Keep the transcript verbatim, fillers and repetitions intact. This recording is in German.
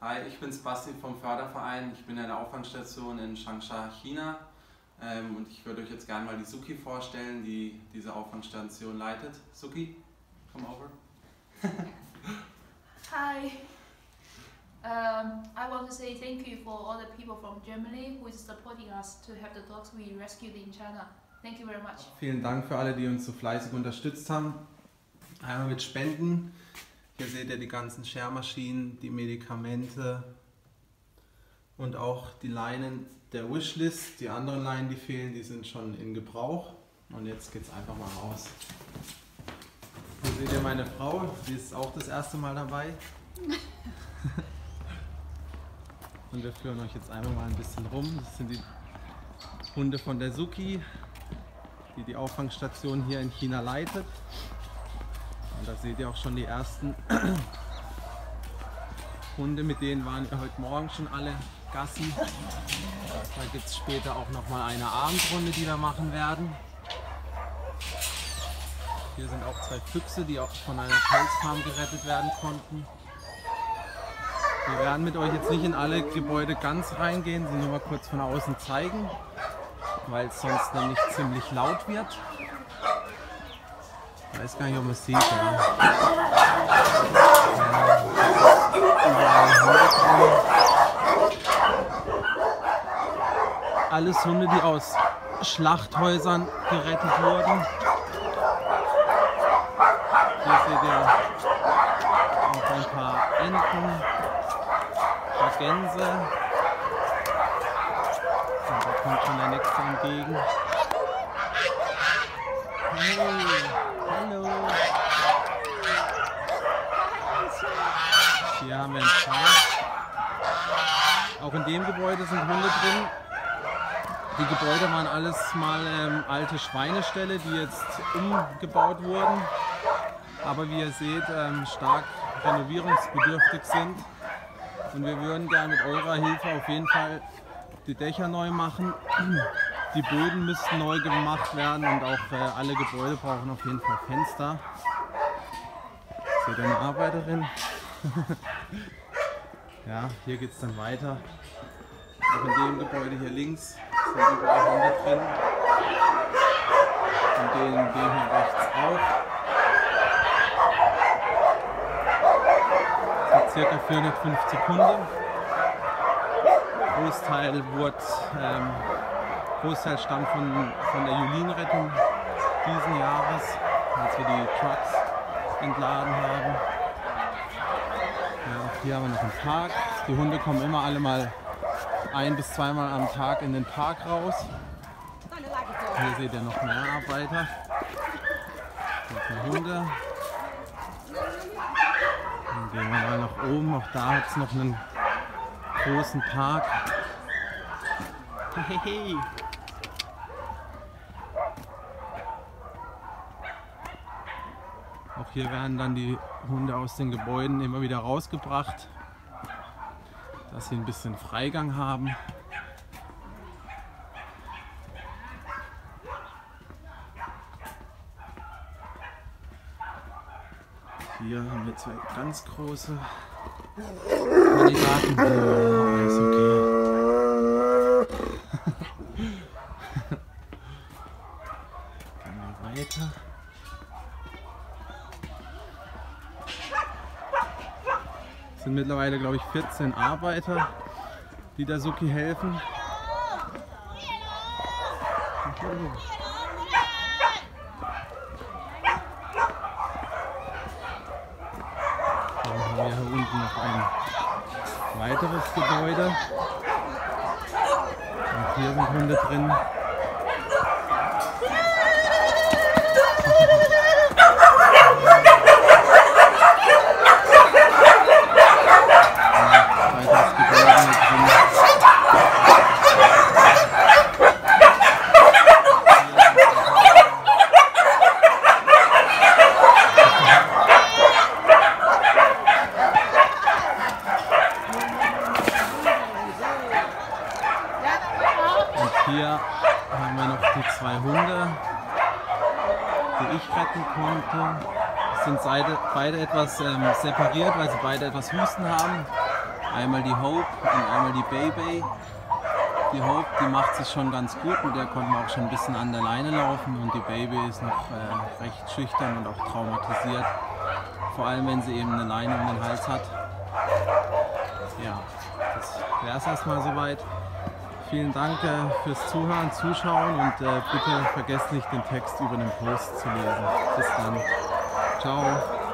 Hi, ich bin Basti vom Förderverein. Ich bin in der Auffangstation in Changsha, China. Ähm, und ich würde euch jetzt gerne mal die Suki vorstellen, die diese Auffangstation leitet. Suki, come over. Hi. Um, I want to say thank you for all the people from Germany who is supporting us to have the dogs we rescued in China. Thank you very much. Vielen Dank für alle, die uns so fleißig unterstützt haben. Einmal mit Spenden. Hier seht ihr die ganzen Schermaschinen, die Medikamente und auch die Leinen der Wishlist. Die anderen Leinen, die fehlen, die sind schon in Gebrauch. Und jetzt geht's einfach mal raus. Hier seht ihr meine Frau, die ist auch das erste Mal dabei. Und wir führen euch jetzt einfach mal ein bisschen rum. Das sind die Hunde von der Suki, die die Auffangstation hier in China leitet. Und da seht ihr auch schon die ersten Hunde, mit denen waren wir heute Morgen schon alle Gassi. Da gibt es später auch noch mal eine Abendrunde, die wir machen werden. Hier sind auch zwei Füchse, die auch von einer Pelzfarm gerettet werden konnten. Wir werden mit euch jetzt nicht in alle Gebäude ganz reingehen, sie nur mal kurz von außen zeigen, weil es sonst nämlich ziemlich laut wird. Ich weiß gar nicht, ob man es sieht. Ja. Alles Hunde, die aus Schlachthäusern gerettet wurden. Hier seht ihr auch ein paar Enten, ein paar Gänse. Und da kommt schon der nächste entgegen. Hey, hallo! Hier haben wir einen Park. Auch in dem Gebäude sind Hunde drin. Die Gebäude waren alles mal ähm, alte Schweineställe, die jetzt umgebaut wurden. Aber wie ihr seht, ähm, stark renovierungsbedürftig sind. Und wir würden gerne mit eurer Hilfe auf jeden Fall die Dächer neu machen. Die Böden müssten neu gemacht werden und auch äh, alle Gebäude brauchen auf jeden Fall Fenster. Seht ihr eine Arbeiterin? Ja, hier geht es dann weiter. Auch in dem Gebäude hier links sind überall Hunde drin. Und den, den hier rechts auch. Das sind ca. vierhundertfünfzig Hunde. Großteil wurde ähm, Großteil stammt von, von der Julin-Rettung diesen Jahres, als wir die Trucks entladen haben. Ja, auch hier haben wir noch einen Park. Die Hunde kommen immer alle mal ein- bis zweimal am Tag in den Park raus. Hier seht ihr noch mehr Arbeiter. Noch mehr Hunde. Dann gehen wir mal nach oben. Auch da hat es noch einen großen Park. Hey. Auch hier werden dann die Hunde aus den Gebäuden immer wieder rausgebracht, dass sie ein bisschen Freigang haben. Hier haben wir zwei ganz große Kandidaten. Oh, ist okay. Gehen wir weiter. Es sind mittlerweile, glaube ich, vierzehn Arbeiter, die der Suki helfen. Dann haben wir hier unten noch ein weiteres Gebäude. Und hier sind Hunde drin. Hier haben wir noch die zwei Hunde, die ich retten konnte. Es sind beide etwas ähm, separiert, weil sie beide etwas Husten haben. Einmal die Hope und einmal die Baby. Die Hope, die macht sich schon ganz gut, mit der konnten wir auch schon ein bisschen an der Leine laufen, und die Baby ist noch äh, recht schüchtern und auch traumatisiert, vor allem wenn sie eben eine Leine um den Hals hat. Ja, das wäre es erstmal soweit. Vielen Dank äh, fürs Zuhören, Zuschauen, und äh, bitte vergesst nicht, den Text über den Post zu lesen. Bis dann. Ciao.